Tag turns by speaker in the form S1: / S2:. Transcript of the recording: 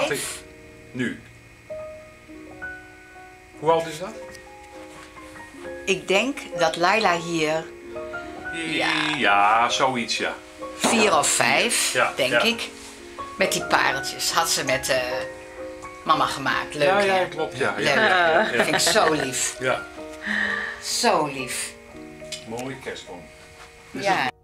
S1: schat ik. Nu. Hoe oud is dat?
S2: Ik denk dat Laila hier
S1: Ja, zoiets, ja.
S2: 4 of 5,
S1: Ja,
S2: denk
S1: ja.
S2: ik. Met die pareltjes. Had ze met mama gemaakt. Leuk,
S1: Ja,
S2: hè?
S1: klopt, ja.
S2: Leuk.
S1: Ja.
S2: Dat vind ik zo lief.
S1: Ja.
S2: Zo lief.
S1: Mooie kerstboom.
S2: Ja.